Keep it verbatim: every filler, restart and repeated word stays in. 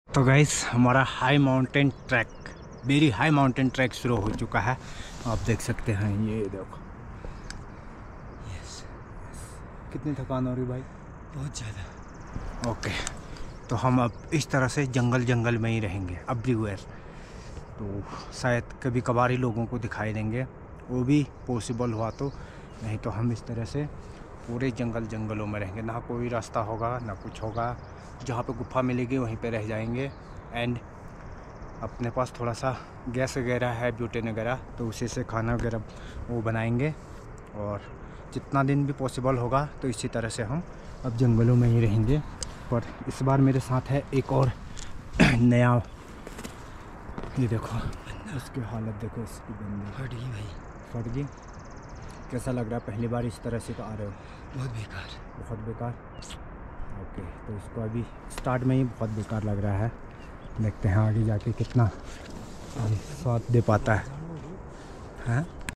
तो गाइस हमारा high mountain track very high mountain track शुरू हो चुका है। आप देख सकते हैं, ये देखो। यस कितनी थकान हो रही भाई? बहुत ज़्यादा। ओके, तो हम अब इस तरह से जंगल जंगल में ही रहेंगे एवरीवेयर। तो शायद कभी कभार ही लोगों को दिखाई देंगे, वो भी पॉसिबल हुआ तो, नहीं तो हम इस तरह से पूरे जंगल जंगलों में रहेंगे। ना कोई रास्ता होगा ना कुछ होगा, जहाँ पे गुफा मिलेगी वहीं पे रह जाएंगे। एंड अपने पास थोड़ा सा गैस वगैरह है, ब्यूटेन वगैरह, तो उसी से खाना वगैरह वो बनाएंगे। और जितना दिन भी पॉसिबल होगा तो इसी तरह से हम अब जंगलों में ही रहेंगे। पर इस बार मेरे साथ है एक और नया, ये देखो उसकी हालत देखो, इसकी बंदी फट गई भाई, फट गई। कैसा लग रहा है पहली बार इस तरह से तो आ रहे हो? बहुत बेकार, बहुत बेकार। ओके, तो इसको अभी स्टार्ट में ही बहुत बेकार लग रहा है। देखते हैं आगे जाके कितना स्वाद दे पाता है। हैं